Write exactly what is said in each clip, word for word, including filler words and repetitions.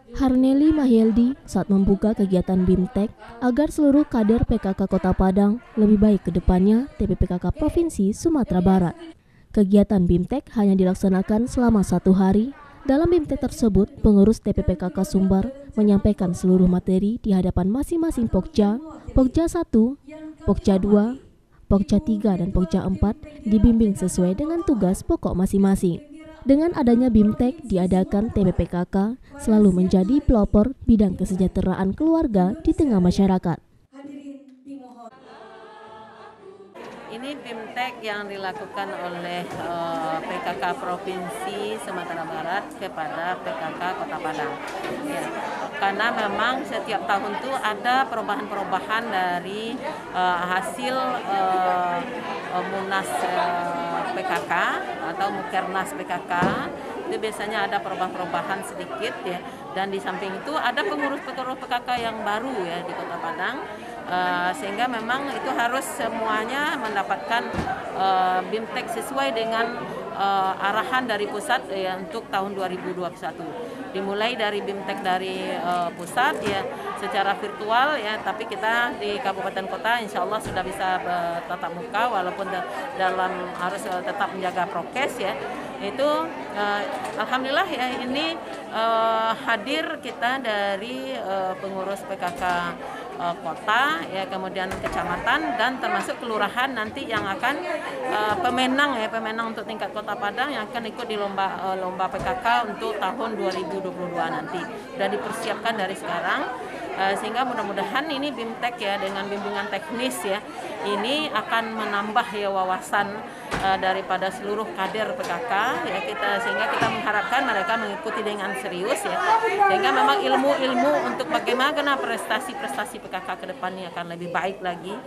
Harneli Mahyeldi saat membuka kegiatan BIMTEK agar seluruh kader P K K Kota Padang lebih baik ke depannya T P P K K Provinsi Sumatera Barat. Kegiatan BIMTEK hanya dilaksanakan selama satu hari. Dalam BIMTEK tersebut, pengurus T P P K K Sumbar menyampaikan seluruh materi di hadapan masing-masing Pokja, Pokja satu, Pokja dua, Pokja tiga, dan Pokja empat dibimbing sesuai dengan tugas pokok masing-masing. Dengan adanya BIMTEK diadakan T P P K K selalu menjadi pelopor bidang kesejahteraan keluarga di tengah masyarakat. Ini BIMTEK yang dilakukan oleh uh, P K K Provinsi Sumatera Barat kepada P K K Kota Padang. Ya, karena memang setiap tahun itu ada perubahan-perubahan dari uh, hasil uh, uh, Munas uh, P K K atau Mukernas P K K. Itu biasanya ada perubahan-perubahan sedikit ya, dan di samping itu ada pengurus-pengurus P K K yang baru ya di Kota Padang. Uh, sehingga memang itu harus semuanya mendapatkan uh, BIMTEK sesuai dengan uh, arahan dari pusat ya, untuk tahun dua ribu dua puluh satu. Dimulai dari BIMTEK dari uh, pusat ya secara virtual ya, tapi kita di kabupaten kota insya Allah sudah bisa uh, tatap muka walaupun da dalam harus uh, tetap menjaga prokes ya. Itu uh, alhamdulillah ya ini uh, hadir kita dari uh, pengurus P K K kota ya, kemudian kecamatan dan termasuk kelurahan nanti yang akan uh, pemenang ya pemenang untuk tingkat Kota Padang yang akan ikut di lomba uh, lomba P K K untuk tahun dua ribu dua puluh dua nanti. Sudah dipersiapkan dari sekarang. Uh, sehingga mudah-mudahan ini BIMTEK ya dengan bimbingan teknis ya ini akan menambah ya wawasan uh, daripada seluruh kader P K K ya kita, sehingga kita mengharapkan mereka mengikuti dengan serius ya, sehingga memang ilmu-ilmu untuk bagaimana prestasi-prestasi P K K ke depannya akan lebih baik lagi.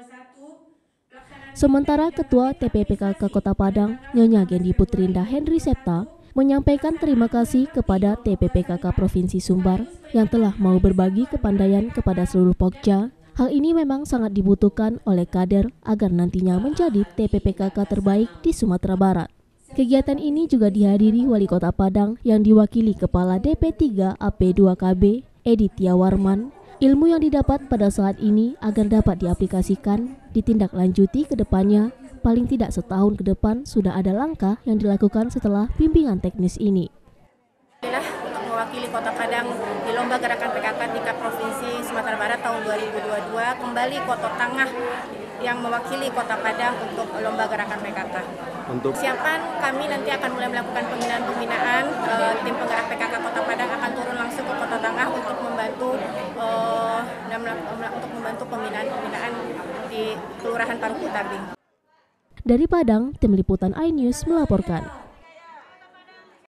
Sementara Ketua T P P K K Kota Padang, Nyonya Gendi Putrinda Henry Septa, menyampaikan terima kasih kepada T P P K K Provinsi Sumbar yang telah mau berbagi kepandaian kepada seluruh Pokja. Hal ini memang sangat dibutuhkan oleh kader agar nantinya menjadi T P P K K terbaik di Sumatera Barat. Kegiatan ini juga dihadiri Wali Kota Padang yang diwakili Kepala D P tiga A P dua K B, Edithia Warman. Ilmu yang didapat pada saat ini agar dapat diaplikasikan, ditindaklanjuti ke depannya. Paling tidak setahun ke depan sudah ada langkah yang dilakukan setelah bimbingan teknis ini. Untuk mewakili Kota Padang di Lomba Gerakan P K K tingkat Provinsi Sumatera Barat tahun dua ribu dua puluh dua, kembali Kota Tengah yang mewakili Kota Padang untuk Lomba Gerakan P K K. Untuk siapan kami nanti akan mulai melakukan pembinaan-pembinaan. E, tim penggerak P K K Kota Padang akan turun langsung ke Kota Tengah untuk membantu e, untuk membantu pembinaan-pembinaan di Kelurahan Parungkutabing. Dari Padang, tim liputan iNews melaporkan.